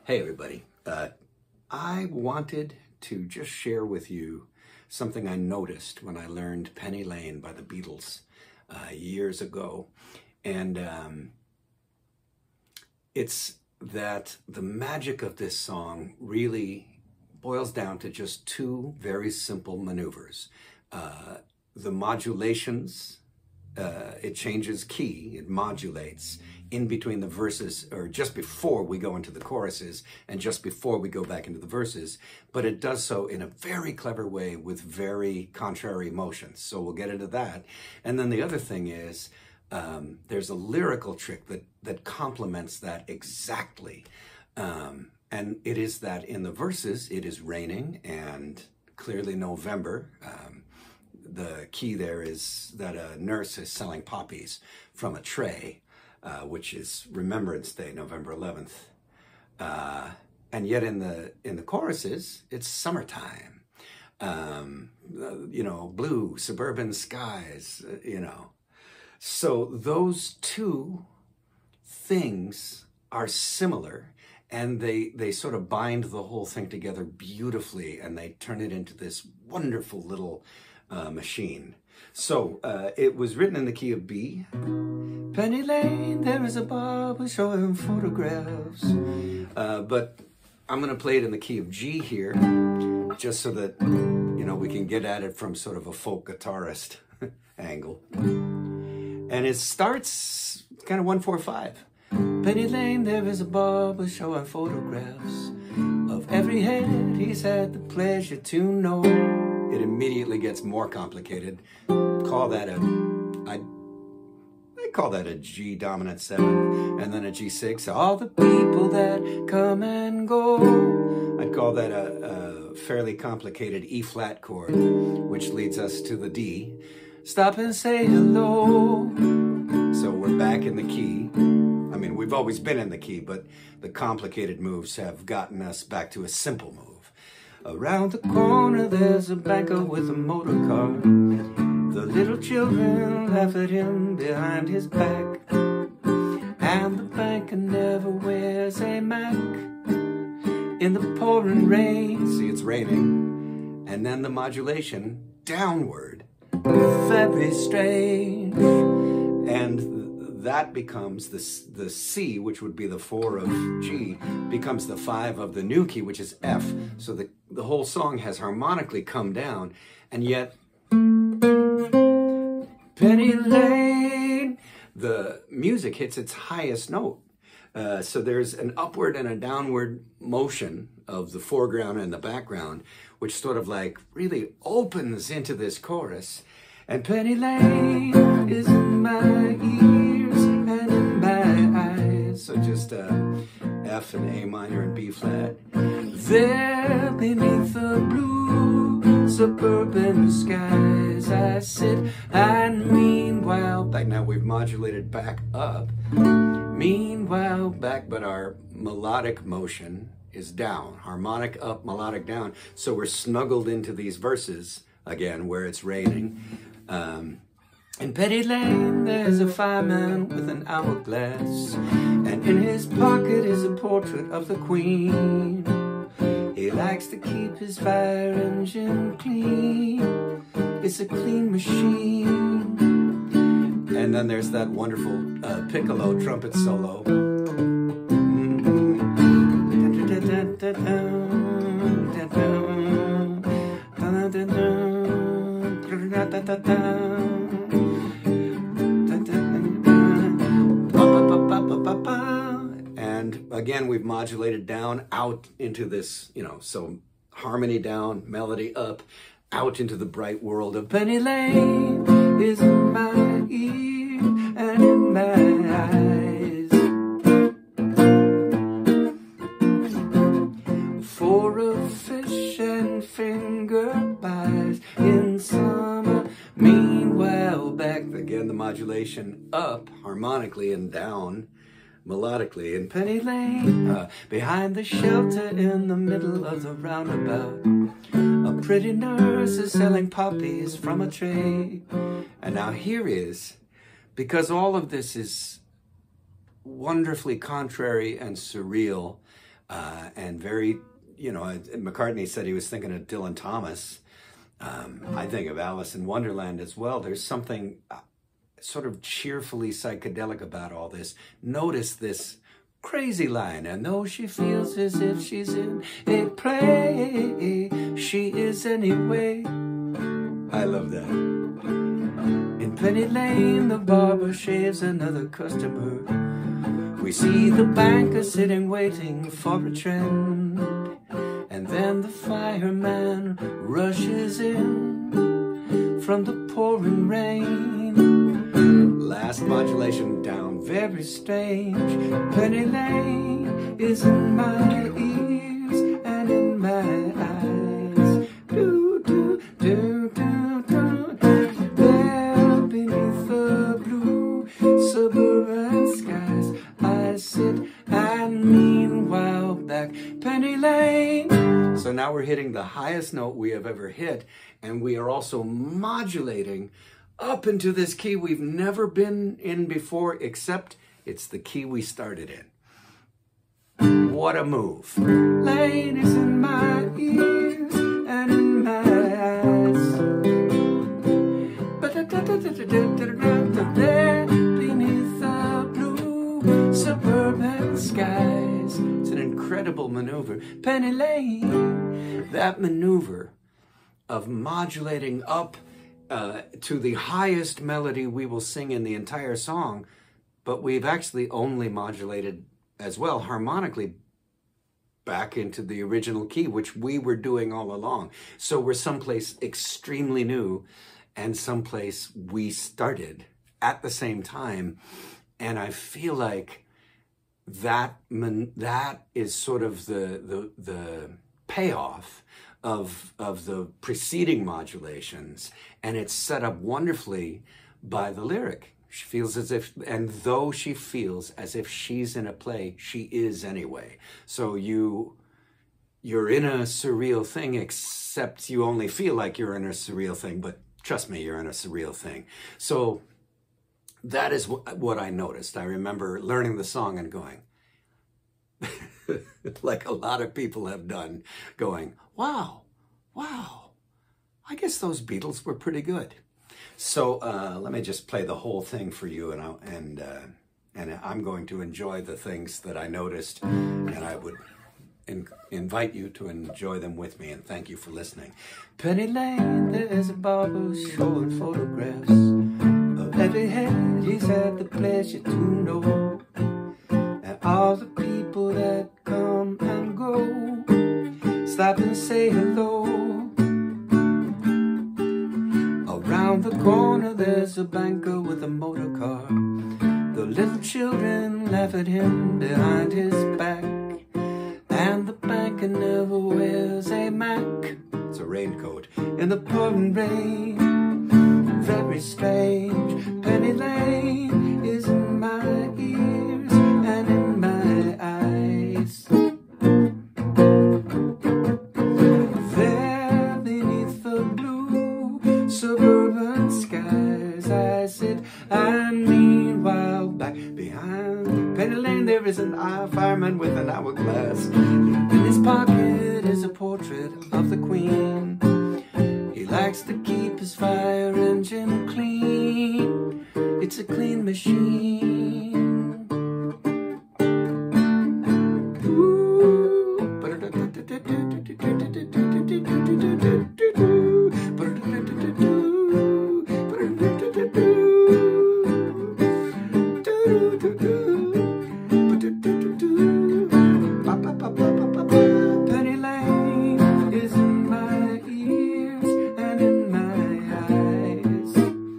Hey everybody, I wanted to just share with you something I noticed when I learned Penny Lane by the Beatles years ago. And it's that the magic of this song really boils down to just two very simple maneuvers. The modulations, it changes key, it modulates in between the verses, or just before we go into the choruses and just before we go back into the verses, but it does so in a very clever way with very contrary motions. So we'll get into that. And then the other thing is, there's a lyrical trick that complements that exactly. And it is that in the verses, it is raining and clearly November. The key there is that a nurse is selling poppies from a tray, which is Remembrance Day, November 11th. And yet in the choruses, it's summertime. You know, blue suburban skies, you know. So those two things are similar, and they sort of bind the whole thing together beautifully, and they turn it into this wonderful little machine. So it was written in the key of B. Penny Lane, there is a barber showing photographs. But I'm going to play it in the key of G here, just so that, you know, we can get at it from sort of a folk guitarist angle. And it starts kind of 1-4-5. Penny Lane, there is a barber showing photographs of every head he's had the pleasure to know. It immediately gets more complicated. Call that I call that a G dominant 7, and then a G6. All the people that come and go. I'd call that a fairly complicated E flat chord, which leads us to the D. Stop and say hello. So we're back in the key. I mean, we've always been in the key, but the complicated moves have gotten us back to a simple move. Around the corner there's a banker with a motor car. The little children laugh at him behind his back. And the banker never wears a Mac. In the pouring rain, see, it's raining. And then the modulation downward, very strange. And that becomes the C, which would be the 4 of G, becomes the 5 of the new key, which is F. So the whole song has harmonically come down, and yet Penny Lane, the music hits its highest note. So there's an upward and a downward motion of the foreground and the background, which sort of like really opens into this chorus. And Penny Lane is in my ears and in my eyes. So just F and A minor and B flat. There beneath the blue suburban skies I sit, and meanwhile back. Now we've modulated back up. Meanwhile back, but our melodic motion is down. Harmonic up, melodic down. So we're snuggled into these verses again where it's raining. In Penny Lane, there's a fireman with an hourglass, and in his pocket is a portrait of the Queen. He likes to keep his fire engine clean. It's a clean machine. And then there's that wonderful piccolo trumpet solo. And again, we've modulated down, out into this, you know, so harmony down, melody up, out into the bright world of Penny Lane is in my ear and in my eyes. For a fish and finger pies in summer. Meanwhile back, again the modulation up harmonically and down melodically in Penny Lane. Behind the shelter in the middle of the roundabout, a pretty nurse is selling poppies from a tray. And now here is, because all of this is wonderfully contrary and surreal, and very, you know, McCartney said he was thinking of Dylan Thomas. I think of Alice in Wonderland as well. There's something sort of cheerfully psychedelic about all this. Notice this crazy line, and though she feels as if she's in a play, she is anyway. I love that. In Penny Lane, the barber shaves another customer. We see the banker sitting waiting for a trend, and then the fireman rushes in from the pouring rain. Last modulation down, very strange. Penny Lane is in my ears and in my eyes. Do, do, do, do, do. There beneath the blue suburban skies, I sit and meanwhile back Penny Lane. So now we're hitting the highest note we have ever hit, and we are also modulating up into this key we've never been in before, except it's the key we started in. What a move. Lane is in my ears and in my eyes. There beneath the blue suburban skies. It's an incredible maneuver. Penny Lane, that maneuver of modulating up to the highest melody we will sing in the entire song, but we've actually only modulated as well harmonically back into the original key, which we were doing all along. So we're someplace extremely new and someplace we started at the same time. And I feel like that is sort of the payoff of the preceding modulations, and it's set up wonderfully by the lyric. She feels as if, and though she feels as if she's in a play, she is anyway. So you're in a surreal thing, except you only feel like you're in a surreal thing, but trust me, you're in a surreal thing. So that is what I noticed. I remember learning the song and going, like a lot of people have done, going, wow, I guess those Beatles were pretty good. So let me just play the whole thing for you, and I'm going to enjoy the things that I noticed, and I would invite you to enjoy them with me, and thank you for listening. Penny Lane, there's a barber showing photographs of every head he's had the pleasure to know, and all the people that come and go, stop and say hello. Around the corner there's a banker with a motor car. The little children laugh at him behind his back, and the banker never wears a mac. It's a raincoat in the pouring rain. Very strange. Penny Lane is in my ears and in my eyes. There beneath the blue suburban skies, I sit and meanwhile back behind Penny Lane there is an fireman with an hourglass. In his pocket is a portrait of the Queen. He likes to keep his fire engine clean. It's a clean machine. Penny Lane is in my ears and in my eyes.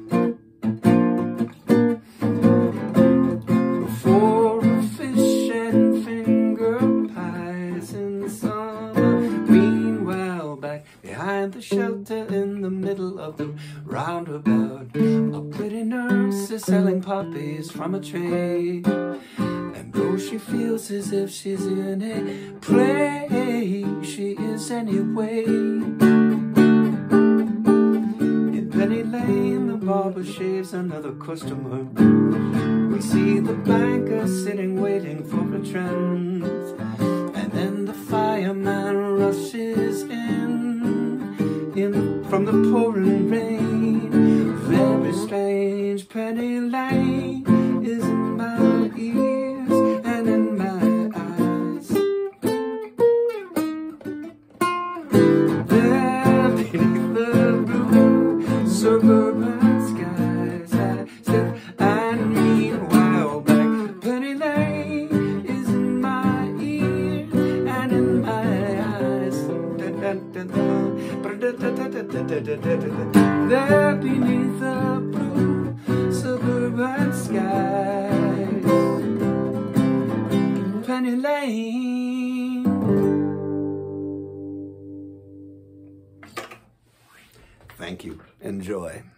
For a fish and finger pies in summer, meanwhile back behind the shelter in the middle of the roundabout, a pretty nurse is selling poppies from a tray. And though she feels as if she's in a play, she is anyway. In Penny Lane, the barber shaves another customer. We see the banker sitting waiting for a trend, and then the pouring rain. Very strange, Penny Lane is in my ears and in my eyes. There beneath the blue suburban skies, I sit and meanwhile back. Penny Lane is in my ears and in my eyes. There beneath the blue suburban skies, Penny Lane. Thank you. Enjoy.